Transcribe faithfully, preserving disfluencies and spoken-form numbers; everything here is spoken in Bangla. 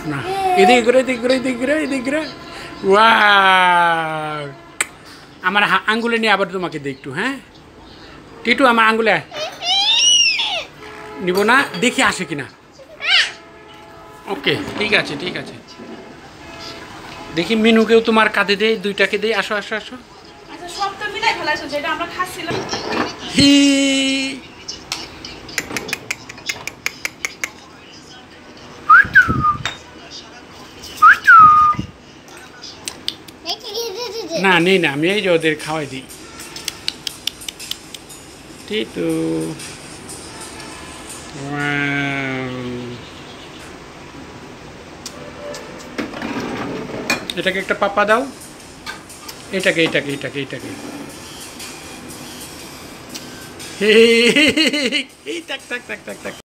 না এদিকে ঘুরে এদিকে ঘুরে এদিকে ঘুরে এদিকে ঘুরে ওয়াও আমার আঙ্গুলে নিয়ে আবার তোমাকে দিই একটু হ্যাঁ টিটু আমার আঙ্গুলে নিব না দেখি আসে কিনা ওকে ঠিক আছে ঠিক আছে দেখি মিনুকেও তোমার কাঁধে দেই দুইটাকে দেই আসো আসো আসো আচ্ছা সব তো মিলাই ফেলাইছো যেটা আমরা খাচ্ছিলাম হি না নেই না আমি এই যে ওদের খাওয়াই দিই টিটু এটাকে একটা পাপা দাও এটাকে এটাকে এটাকে এটাকে এই টাক টাক টাক টাক টাক